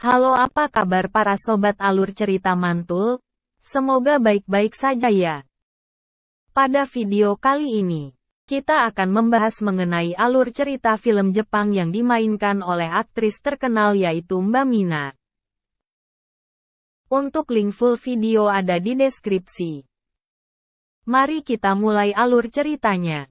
Halo, apa kabar para sobat alur cerita mantul? Semoga baik-baik saja ya. Pada video kali ini, kita akan membahas mengenai alur cerita film Jepang yang dimainkan oleh aktris terkenal yaitu Mbak Mina. Untuk link full video ada di deskripsi. Mari kita mulai alur ceritanya.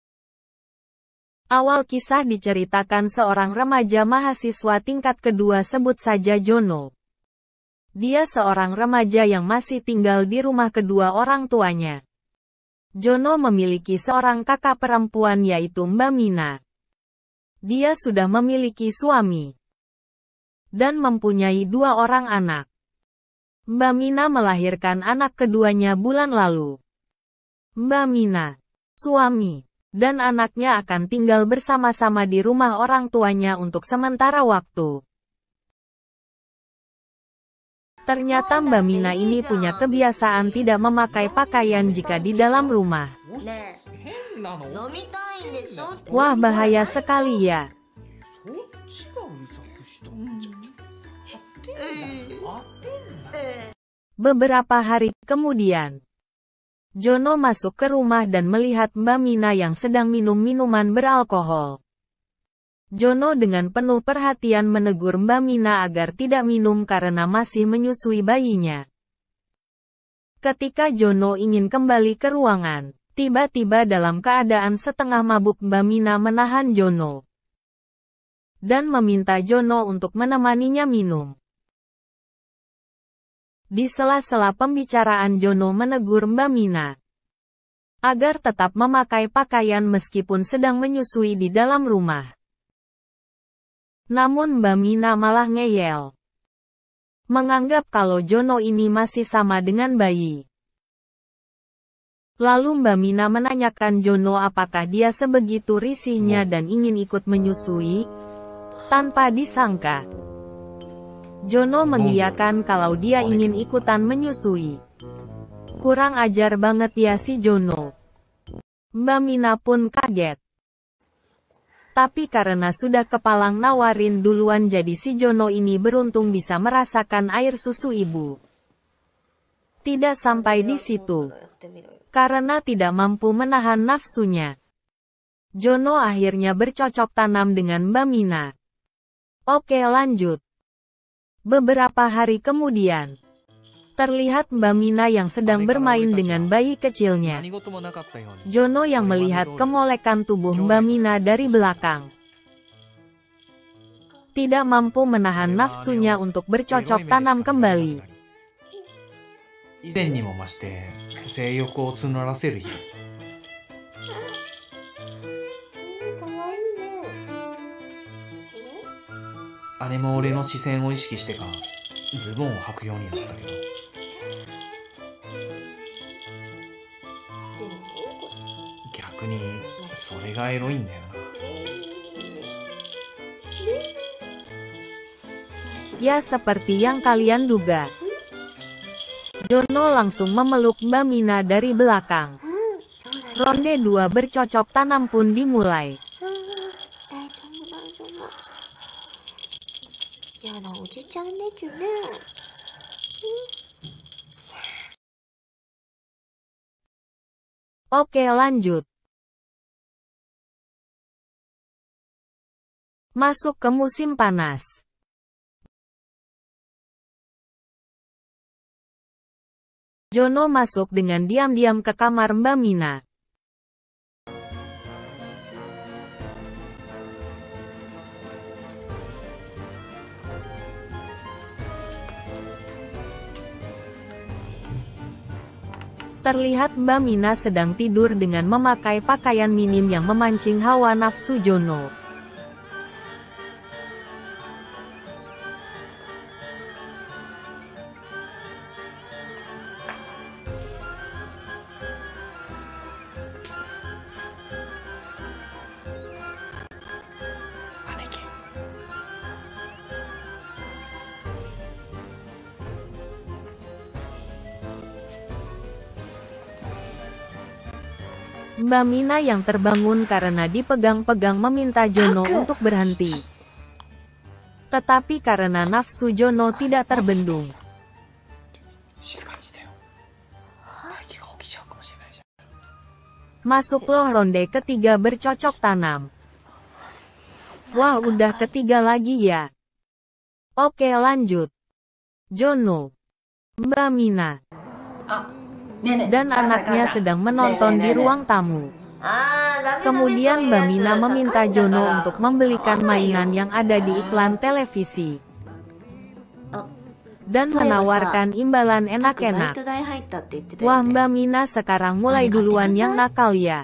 Awal kisah diceritakan seorang remaja mahasiswa tingkat kedua, sebut saja Jono. Dia seorang remaja yang masih tinggal di rumah kedua orang tuanya. Jono memiliki seorang kakak perempuan yaitu Mbak Mina. Dia sudah memiliki suami dan mempunyai 2 orang anak. Mbak Mina melahirkan anak keduanya bulan lalu. Mbak Mina, suami, dan anaknya akan tinggal bersama-sama di rumah orang tuanya untuk sementara waktu. Ternyata Mbak Mina ini punya kebiasaan tidak memakai pakaian jika di dalam rumah. Wah, bahaya sekali ya. Beberapa hari kemudian, Jono masuk ke rumah dan melihat Mbak Mina yang sedang minum minuman beralkohol. Jono dengan penuh perhatian menegur Mbak Mina agar tidak minum karena masih menyusui bayinya. Ketika Jono ingin kembali ke ruangan, tiba-tiba dalam keadaan setengah mabuk Mbak Mina menahan Jono dan meminta Jono untuk menemaninya minum. Di sela-sela pembicaraan, Jono menegur Mbak Mina agar tetap memakai pakaian meskipun sedang menyusui di dalam rumah. Namun Mbak Mina malah ngeyel, menganggap kalau Jono ini masih sama dengan bayi. Lalu Mbak Mina menanyakan Jono apakah dia sebegitu risihnya dan ingin ikut menyusui. Tanpa disangka, Jono mengiyakan kalau dia ingin ikutan menyusui. Kurang ajar banget ya si Jono. Mbak Mina pun kaget. Tapi karena sudah kepalang nawarin duluan, jadi si Jono ini beruntung bisa merasakan air susu ibu. Tidak sampai di situ. Karena tidak mampu menahan nafsunya, Jono akhirnya bercocok tanam dengan Mbak Mina. Oke, lanjut. Beberapa hari kemudian, terlihat Mbak Mina yang sedang bermain dengan bayi kecilnya. Jono yang melihat kemolekan tubuh Mbak Mina dari belakang, tidak mampu menahan nafsunya untuk bercocok tanam kembali. Ya, seperti yang kalian duga, Jono langsung memeluk Mbak Mina dari belakang. Ronde 2 bercocok tanam pun dimulai. Oke, lanjut. Masuk ke musim panas. Jono masuk dengan diam-diam ke kamar Mbak Mina. Terlihat Mbak Mina sedang tidur dengan memakai pakaian minim yang memancing hawa nafsu Jono. Mbak Mina yang terbangun karena dipegang-pegang meminta Jono untuk berhenti. Tetapi karena nafsu Jono tidak terbendung, masuklah ronde ketiga bercocok tanam. Wah, udah ketiga lagi ya. Oke, lanjut. Jono, Mbak Mina, dan anaknya sedang menonton di ruang tamu. Kemudian Mbak Mina meminta Jono untuk membelikan mainan yang ada di iklan televisi dan menawarkan imbalan enak-enak. Wah, Mbak Mina sekarang mulai duluan yang nakal ya.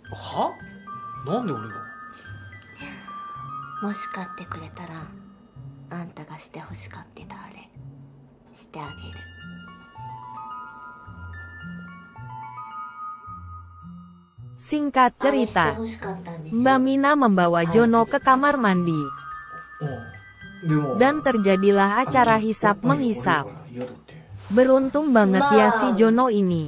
Singkat cerita, Mbak Mina membawa Jono ke kamar mandi. Dan terjadilah acara hisap-menghisap. Beruntung banget ya si Jono ini.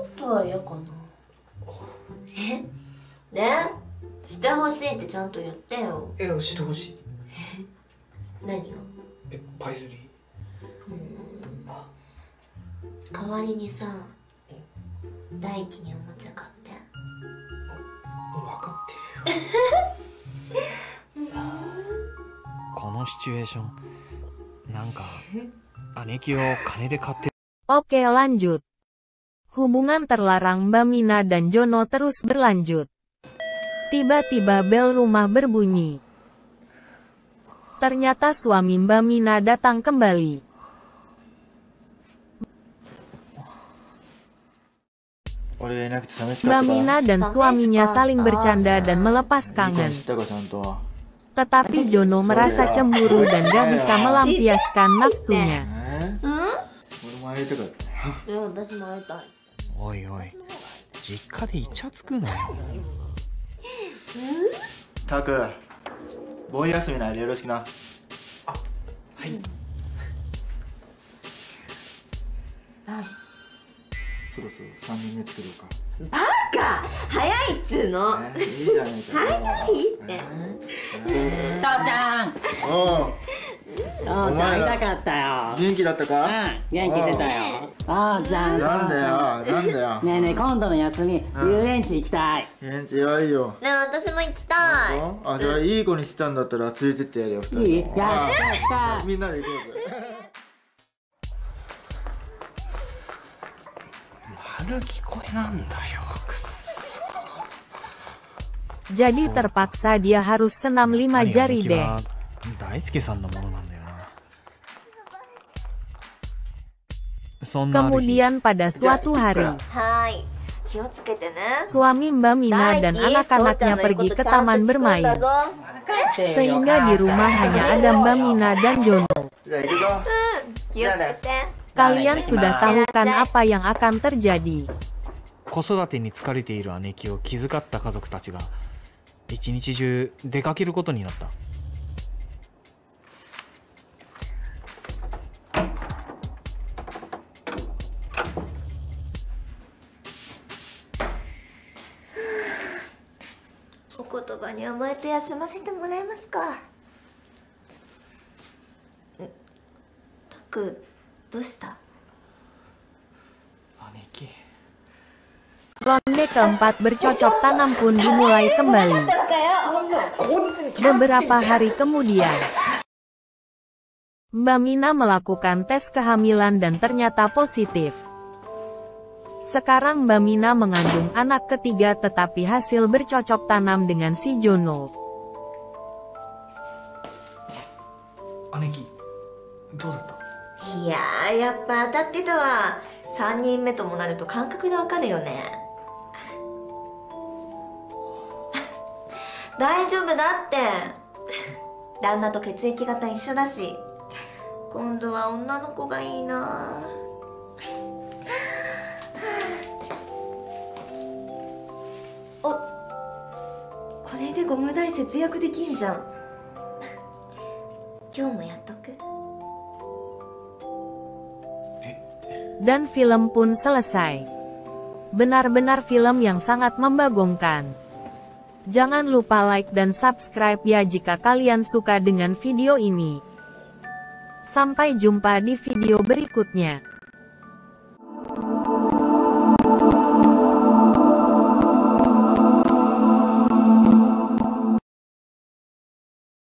Oke, lanjut. Hubungan terlarang Mbak Mina dan Jono terus berlanjut. Tiba-tiba bel rumah berbunyi. Ternyata suami Mbak Mina datang kembali. Mbak Mina dan suaminya saling bercanda dan melepas kangen. Tetapi Jono merasa cemburu dan gak bisa melampiaskan nafsunya. Jadi terpaksa dia harus senam 5 jari deh. Kemudian pada suatu hari, suami Mbak Mina dan anak-anaknya pergi ke taman bermain. Sehingga di rumah hanya ada Mbak Mina dan Jono. Kalian sudah tahu kan apa yang akan terjadi. 子育てに疲れている姉貴を気遣った家族たちが一日中出かけることになった。 お言葉に甘えて休ませてもらえますか。たく、どうした？ 姉貴。 Ronde keempat bercocok tanam pun dimulai kembali. Beberapa hari kemudian, Mbak Mina melakukan tes kehamilan dan ternyata positif. Sekarang Mbak Mina mengandung anak ketiga tetapi hasil bercocok tanam dengan si Jono. Aneki, gimana? Iya, やっぱ当たってたわ。3人目ともなると感覚でわかるよね。大丈夫だって。旦那と血液型一緒だし、今度は女の子がいいな。お、これでゴム代節約できんじゃん。今日もやっとく。 Dan film pun selesai. Benar-benar film yang sangat membagongkan. Jangan lupa like dan subscribe ya jika kalian suka dengan video ini. Sampai jumpa di video berikutnya.